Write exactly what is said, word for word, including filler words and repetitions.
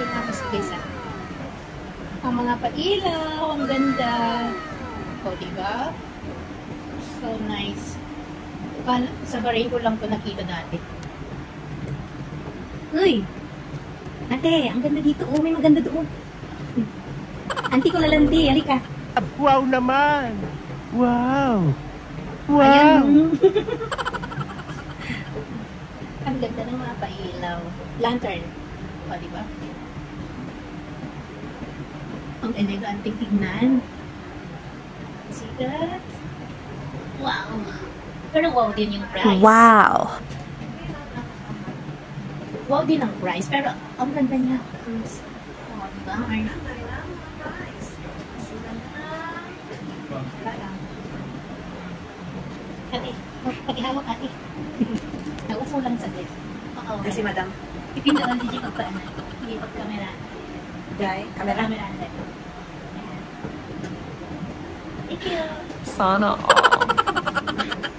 picture nga mas guys ah. Ang mga pailaw, ang ganda. O, diba? So nice. Sa Barrio lang ko nakita dati. Uy! Ate, ang ganda dito. Oh, may maganda doon. Auntie ko lalandi. Halika. Wow naman! Wow! Wow! Ayan. Ang ganda ng mga pailaw. Lantern. O, diba? Ang eleganting tignan. See that? Wow! Pero wow din yung price. Wow! Wow din ang price. Pero ang ganda niya. Oh, diba? Ate, pakihawak ate. Naupo lang sa din. Oo. Kasi madam. Ipindahan si Jay pagpaan. Hindi pag-camera. Jai, camera. Camera ate. Thank you. Sana all.